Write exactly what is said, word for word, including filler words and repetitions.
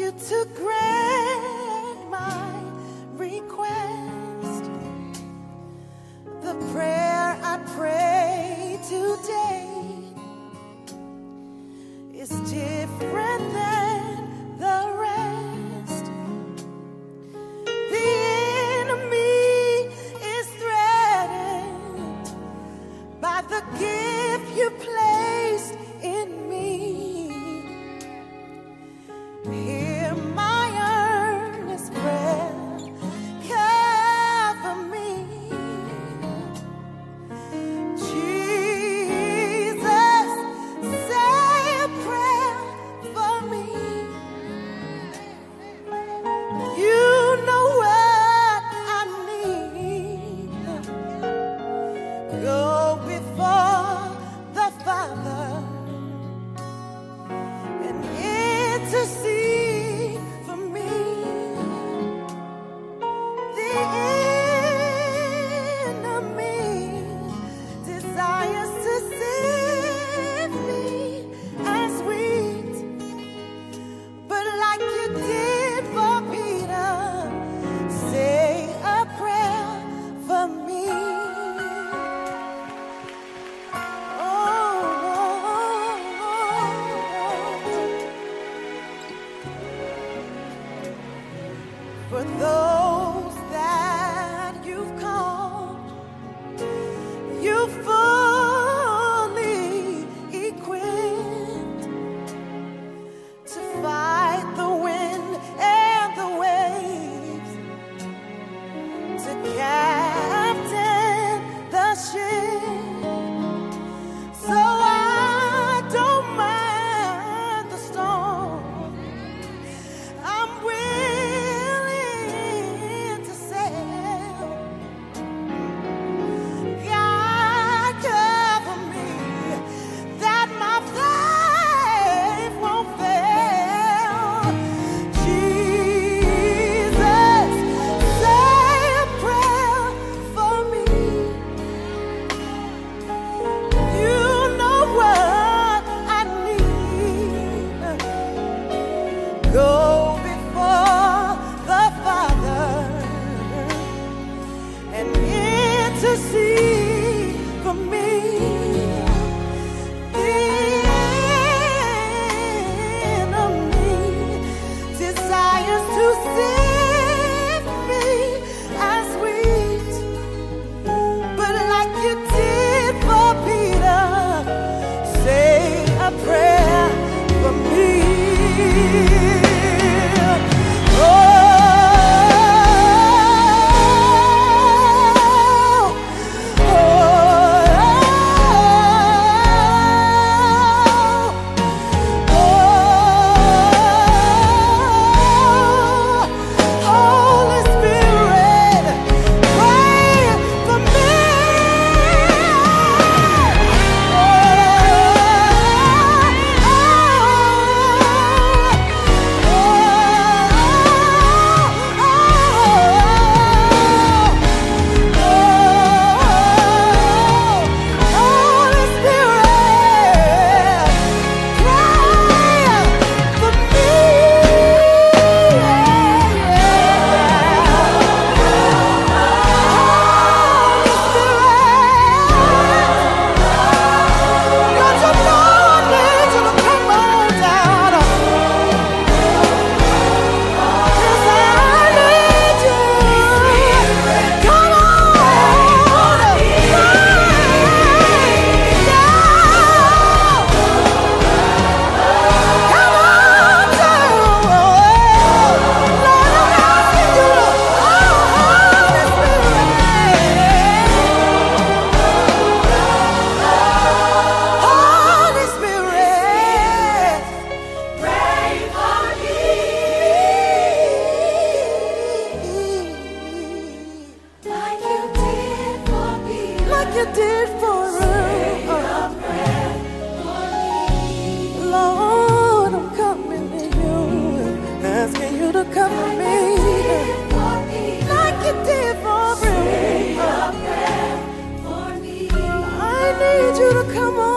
you to grant my request. The prayer I pray today is different than the rest. The enemy is threatened by the gift you placed in me. Hear my earnest prayer, cover me. Jesus, say a prayer for me. You know what I need. Go before the Father and intercede for me. The enemy desires to sift me as wheat, but like you did for Peter, say a prayer for me. For those that you've called, you fully equipped to fight the wind and the waves, to captain the ship. So I don't mind the storm. I'm willing to sail. God, cover me that my faith won't fail. Jesus, say a prayer for me. You know what I need. Go before the Father and intercede for me. The enemy desires to sift me as wheat, but like you did for Peter, say a prayer for me. Oh, oh, oh, Holy Spirit, pray for me. Holy Spirit, pray for me. Don't you know I need you to come on down? Yes, I need you. Come on. Come on down. Lord, I'm asking you, Holy Spirit, pray for me. Like you did for me. Like you did for us. Lord, I'm coming to you, asking you to cover me. Like you did for me. I need you to come on.